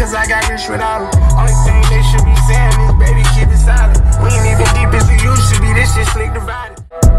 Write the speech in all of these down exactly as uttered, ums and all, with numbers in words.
cause I got rich without them. Only thing they should be saying is, baby, keep it silent. We ain't even deep as we used to be, this shit slick divided.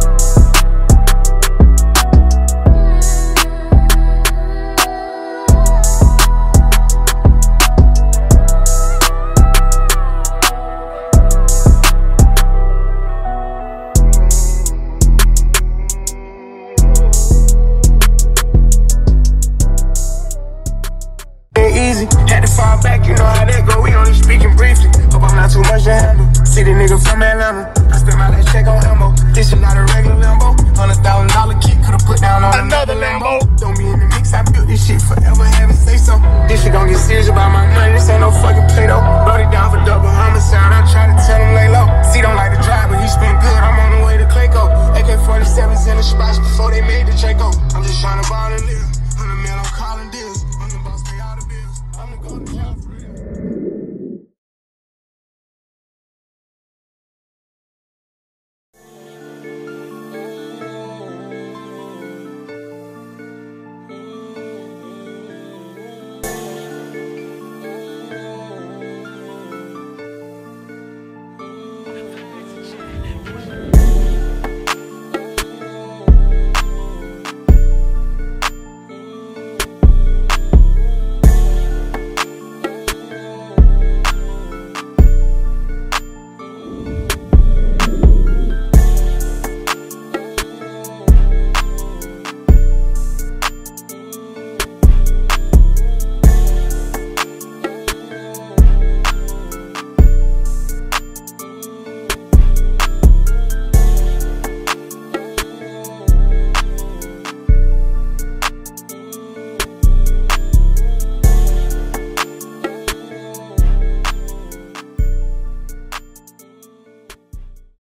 Had to fall back, you know how that go, we only speaking briefly. Hope I'm not too much to handle. See the nigga from Atlanta, I spent my last check on ammo. This shit not a regular Lambo. Hundred thousand dollar kit, could've put down on another Lambo. Don't be in the mix, I built this shit forever, having say so. This shit gon' get serious about my money, this ain't no fucking Play-Doh. Wrote it down for double homicide, I try to tell him lay low. See, don't like to drive, but he spent good, I'm on the way to Clayco. A K forty-sevens in the spots before they made the Draco. I'm just trying to ball and live, hundred mil on